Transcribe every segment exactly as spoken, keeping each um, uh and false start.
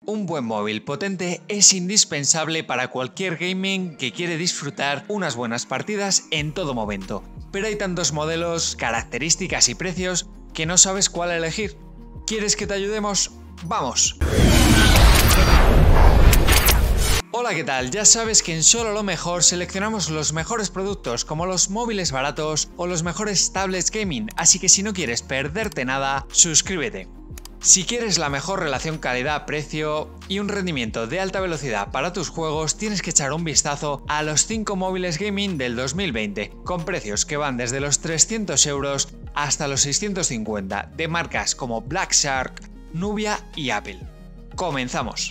Un buen móvil potente es indispensable para cualquier gaming que quiere disfrutar unas buenas partidas en todo momento. Pero hay tantos modelos, características y precios que no sabes cuál elegir. ¿Quieres que te ayudemos? ¡Vamos! Hola, ¿qué tal? Ya sabes que en Solo lo Mejor seleccionamos los mejores productos como los móviles baratos o los mejores tablets gaming, así que si no quieres perderte nada, suscríbete. Si quieres la mejor relación calidad-precio y un rendimiento de alta velocidad para tus juegos, tienes que echar un vistazo a los cinco móviles gaming del dos mil veinte, con precios que van desde los trescientos euros hasta los seiscientos cincuenta, de marcas como Black Shark, Nubia y Apple. ¡Comenzamos!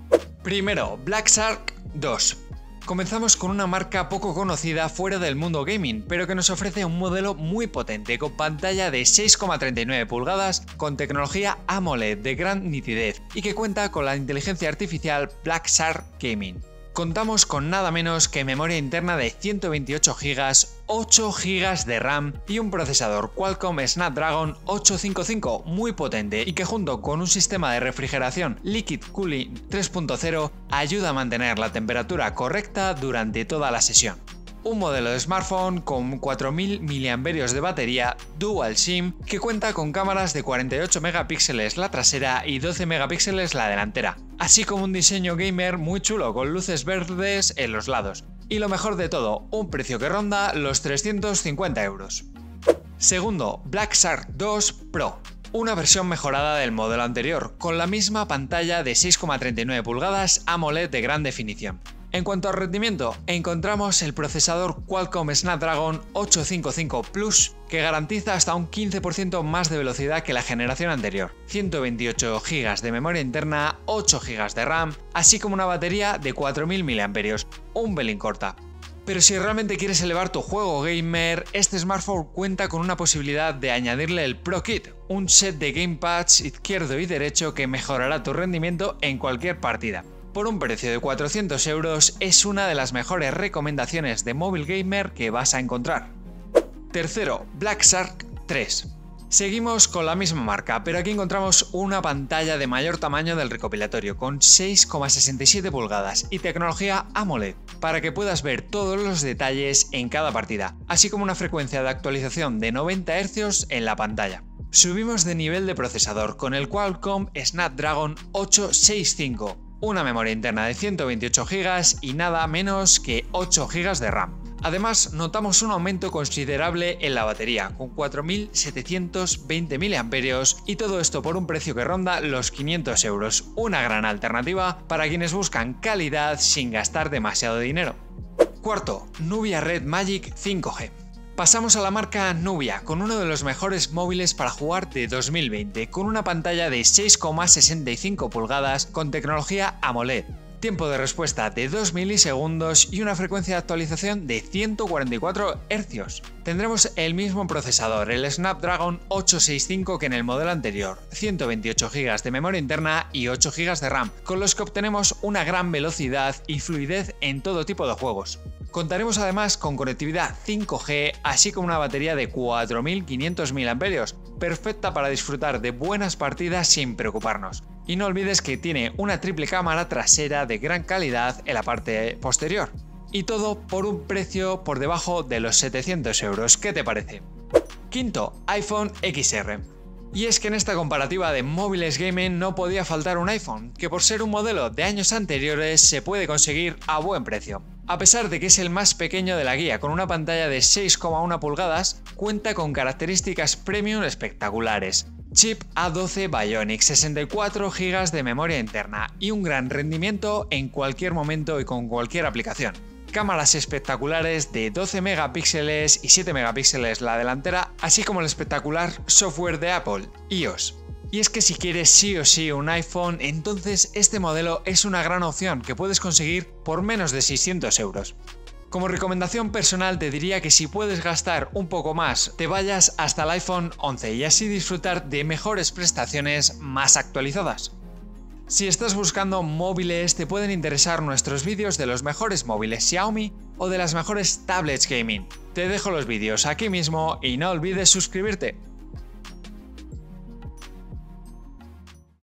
Primero, Black Shark dos. Comenzamos con una marca poco conocida fuera del mundo gaming, pero que nos ofrece un modelo muy potente con pantalla de seis coma treinta y nueve pulgadas con tecnología AMOLED de gran nitidez y que cuenta con la inteligencia artificial Black Shark Gaming. Contamos con nada menos que memoria interna de ciento veintiocho gigas, ocho gigas de RAM y un procesador Qualcomm Snapdragon ochocientos cincuenta y cinco muy potente y que junto con un sistema de refrigeración Liquid Cooling tres punto cero ayuda a mantener la temperatura correcta durante toda la sesión. Un modelo de smartphone con cuatro mil miliamperios hora de batería Dual SIM que cuenta con cámaras de cuarenta y ocho megapíxeles la trasera y doce megapíxeles la delantera, así como un diseño gamer muy chulo con luces verdes en los lados. Y lo mejor de todo, un precio que ronda los trescientos cincuenta euros. Segundo, Black Shark dos Pro. Una versión mejorada del modelo anterior, con la misma pantalla de seis coma treinta y nueve pulgadas AMOLED de gran definición. En cuanto al rendimiento, encontramos el procesador Qualcomm Snapdragon ochocientos cincuenta y cinco Plus, que garantiza hasta un quince por ciento más de velocidad que la generación anterior, ciento veintiocho gigas de memoria interna, ocho gigas de RAM, así como una batería de cuatro mil miliamperios hora, un pelín corta. Pero si realmente quieres elevar tu juego gamer, este smartphone cuenta con una posibilidad de añadirle el Pro Kit, un set de gamepads izquierdo y derecho que mejorará tu rendimiento en cualquier partida. Por un precio de cuatrocientos euros es una de las mejores recomendaciones de móvil gamer que vas a encontrar. Tercero, Black Shark tres. Seguimos con la misma marca, pero aquí encontramos una pantalla de mayor tamaño del recopilatorio con seis coma sesenta y siete pulgadas y tecnología AMOLED para que puedas ver todos los detalles en cada partida, así como una frecuencia de actualización de noventa hercios en la pantalla. Subimos de nivel de procesador con el Qualcomm Snapdragon ochocientos sesenta y cinco. Una memoria interna de ciento veintiocho gigas y nada menos que ocho gigas de RAM. Además, notamos un aumento considerable en la batería, con cuatro mil setecientos veinte miliamperios hora y todo esto por un precio que ronda los quinientos euros, una gran alternativa para quienes buscan calidad sin gastar demasiado dinero. Cuarto, Nubia Red Magic cinco G. Pasamos a la marca Nubia, con uno de los mejores móviles para jugar de dos mil veinte, con una pantalla de seis coma sesenta y cinco pulgadas con tecnología AMOLED, tiempo de respuesta de dos milisegundos y una frecuencia de actualización de ciento cuarenta y cuatro hercios. Tendremos el mismo procesador, el Snapdragon ochocientos sesenta y cinco que en el modelo anterior, ciento veintiocho gigas de memoria interna y ocho gigas de RAM, con los que obtenemos una gran velocidad y fluidez en todo tipo de juegos. Contaremos además con conectividad cinco G, así como una batería de cuatro mil quinientos miliamperios hora, perfecta para disfrutar de buenas partidas sin preocuparnos. Y no olvides que tiene una triple cámara trasera de gran calidad en la parte posterior. Y todo por un precio por debajo de los setecientos euros. ¿Qué te parece? Quinto, iPhone equis erre. Y es que en esta comparativa de móviles gaming no podía faltar un iPhone, que por ser un modelo de años anteriores se puede conseguir a buen precio. A pesar de que es el más pequeño de la guía, con una pantalla de seis coma uno pulgadas, cuenta con características premium espectaculares. Chip A doce Bionic, sesenta y cuatro gigas de memoria interna y un gran rendimiento en cualquier momento y con cualquier aplicación. Cámaras espectaculares de doce megapíxeles y siete megapíxeles la delantera, así como el espectacular software de Apple, iOS. Y es que si quieres sí o sí un iPhone, entonces este modelo es una gran opción que puedes conseguir por menos de seiscientos euros. Como recomendación personal te diría que si puedes gastar un poco más, te vayas hasta el iPhone once y así disfrutar de mejores prestaciones más actualizadas. Si estás buscando móviles, te pueden interesar nuestros vídeos de los mejores móviles Xiaomi o de las mejores tablets gaming. Te dejo los vídeos aquí mismo y no olvides suscribirte.